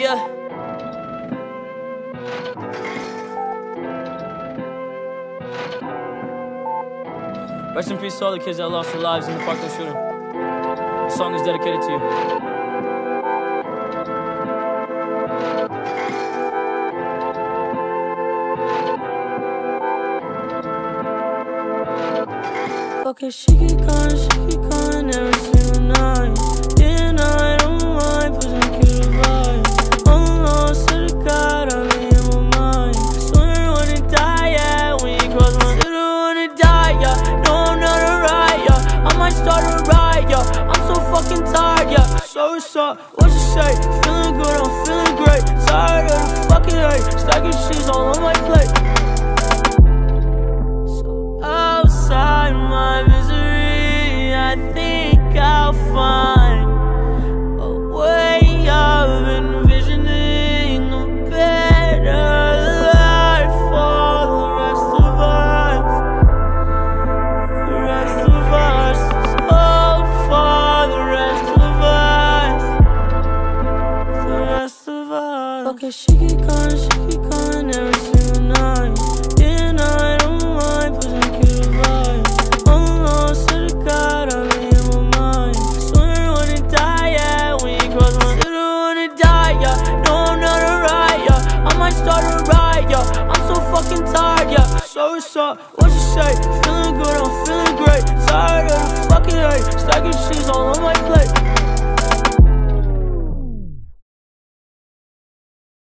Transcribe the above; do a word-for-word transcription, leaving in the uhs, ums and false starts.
Yeah. Rest in peace to all the kids that lost their lives in the Parkland shooting. This song is dedicated to you. Okay, she keep calling, she keep calling every single night. And I don't mind, pushing cute advice. Almost to the God, I'm in my mind. Swear I wanna die, yeah, when you cross my still wanna die, yeah. No, I'm not alright, yeah. I might start a riot, yeah. I'm so fucking tired, yeah. So what's up, what you say? Feeling good, I'm feeling great. Tired of the fucking hate. Stacking cheese all on my plate. So outside my misery, I think I'll find a way of envisioning a better life for the rest of us. The rest of us. Oh, for the rest of us. The rest of us. Okay, she keep calling, she keep calling every single night. And I don't mind pushing cute advice. Almost to the God, I'm in my mind. Swear I wanna die, yeah, when you cross my still wanna die, yeah. No, I'm not alright, yeah. I might start a riot, yeah. I'm so fucking tired, yeah. So what's up, what you say? Feeling good, I'm feeling great. Tired of the fucking hate. Stacking cheese all on my plate.